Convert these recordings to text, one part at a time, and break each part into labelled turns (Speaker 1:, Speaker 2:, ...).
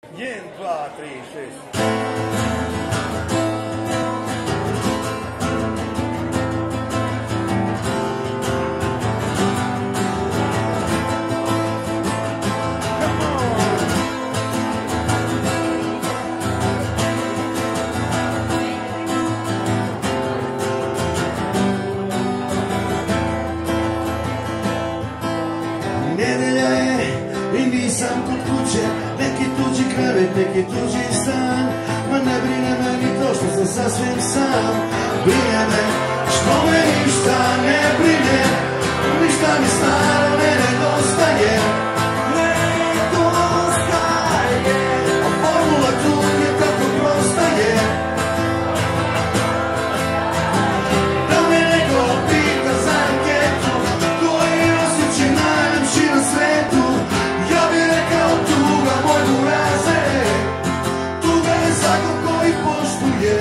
Speaker 1: 1, 2, 3, 6.
Speaker 2: Nedelja je i nisam kod kuće, neki tuđi krevet, neki tuđi stan. Ma ne brine me ni to što sam sasvim sam, brine me što me ništa ne brine, ništa mi staro ne nedostaje. Nedostaje, a formula tu je tako prosta je. Da me neko pita za anketu, koji osjećaj najljepši na svetu, ja bi rekao tuga moj buraze, tuga je zakon koji poštuje.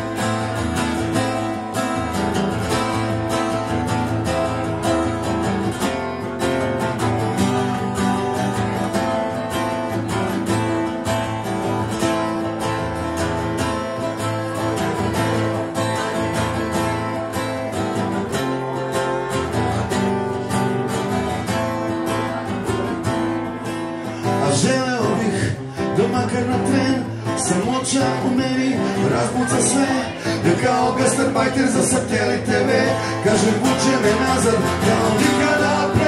Speaker 2: Želeo bih da makar na tren samoća u meni razbuca sve, da kao gastarbajter za Satelit TV kažem vuče me nazad kao nikada pre.